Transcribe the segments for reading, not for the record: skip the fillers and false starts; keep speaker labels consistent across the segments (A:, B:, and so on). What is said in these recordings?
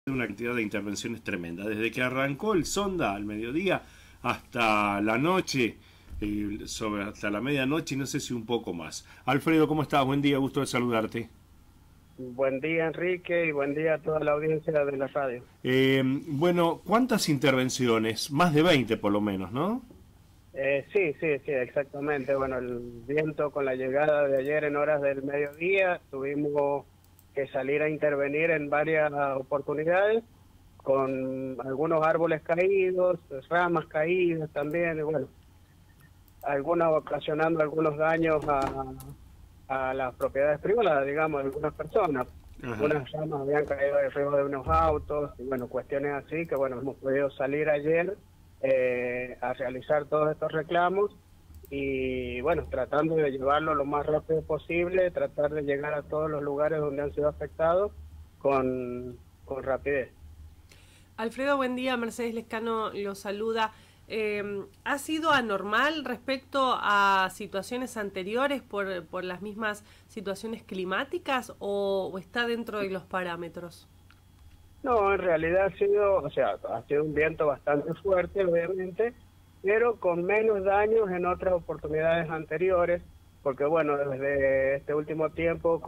A: una cantidad de intervenciones tremenda. Desde que arrancó el Sonda al mediodía hasta la noche, hasta la medianoche, y no sé si un poco más. Alfredo, ¿cómo estás? Buen día, gusto de saludarte.
B: Buen día, Enrique, y buen día a toda la audiencia de la radio.
A: Bueno, ¿cuántas intervenciones? Más de 20 por lo menos, ¿no?
B: Sí, exactamente. Bueno, el viento con la llegada de ayer en horas del mediodía, tuvimos que salir a intervenir en varias oportunidades, con algunos árboles caídos, ramas caídas también, y bueno, algunas ocasionando algunos daños a las propiedades privadas, digamos, de algunas personas.
A: Ajá.
B: Unas ramas habían caído arriba de unos autos, y bueno, cuestiones así que bueno, hemos podido salir ayer a realizar todos estos reclamos y bueno, tratando de llevarlo lo más rápido posible, tratar de llegar a todos los lugares donde han sido afectados con rapidez.
C: Alfredo, buen día. Mercedes Lescano lo saluda. ¿Ha sido anormal respecto a situaciones anteriores por las mismas situaciones climáticas o está dentro de los parámetros?
B: No, en realidad ha sido un viento bastante fuerte, obviamente, pero con menos daños en otras oportunidades anteriores, porque bueno, desde este último tiempo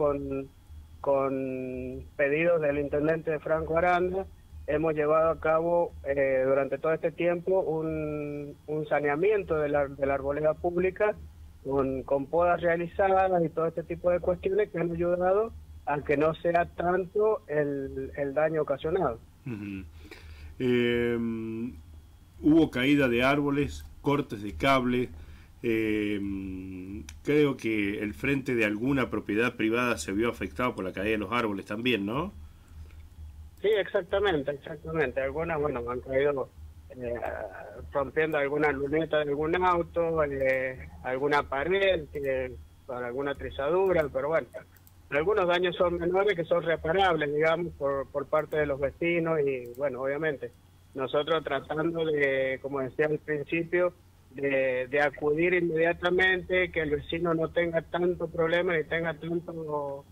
B: con pedidos del intendente de Franco Aranda, hemos llevado a cabo durante todo este tiempo un saneamiento de la arboleda pública con podas realizadas y todo este tipo de cuestiones que han ayudado a que no sea tanto el daño ocasionado.
A: Uh-huh. Hubo caída de árboles, cortes de cable. Creo que el frente de alguna propiedad privada se vio afectado por la caída de los árboles también, ¿no?
B: Sí, exactamente. Algunas, bueno, han caído rompiendo alguna luneta de algún auto, alguna pared, con alguna trizadura, pero bueno, algunos daños son menores que son reparables, digamos, por parte de los vecinos y, bueno, obviamente, nosotros tratando de, como decía al principio, de acudir inmediatamente, que el vecino no tenga tanto problema ni tenga tanto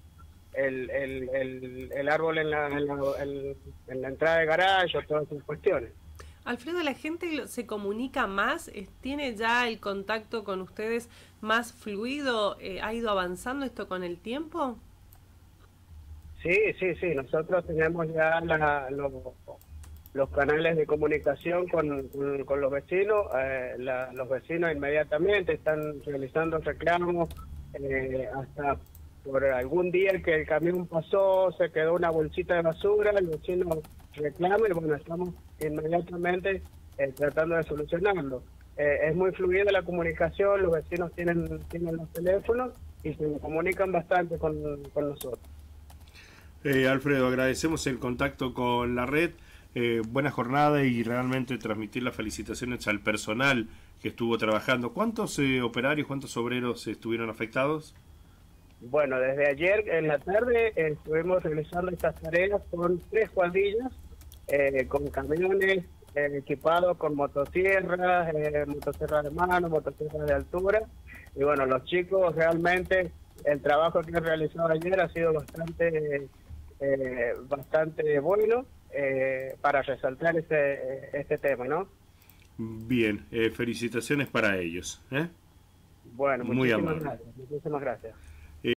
B: el árbol en la entrada de garaje o todas esas cuestiones.
C: Alfredo, ¿la gente se comunica más? ¿Tiene ya el contacto con ustedes más fluido? ¿Ha ido avanzando esto con el tiempo?
B: Sí, nosotros tenemos ya los canales de comunicación con los vecinos. Los vecinos inmediatamente están realizando reclamos, hasta por algún día que el camión pasó, se quedó una bolsita de basura, el vecino reclama y bueno, estamos inmediatamente tratando de solucionarlo. Es muy fluida la comunicación, los vecinos tienen los teléfonos y se comunican bastante con nosotros.
A: Alfredo, agradecemos el contacto con la red, buena jornada y realmente transmitir las felicitaciones al personal que estuvo trabajando. ¿Cuántos operarios, cuántos obreros estuvieron afectados?
B: Bueno, desde ayer en la tarde estuvimos realizando estas tareas con 3 cuadrillas, con camiones equipados con motosierras, motosierras de mano, motosierras de altura, y bueno, los chicos realmente el trabajo que han realizado ayer ha sido bastante bueno para resaltar este tema, ¿no?
A: Bien, felicitaciones para ellos.
B: Bueno,
A: muy amable.
B: Muchísimas gracias.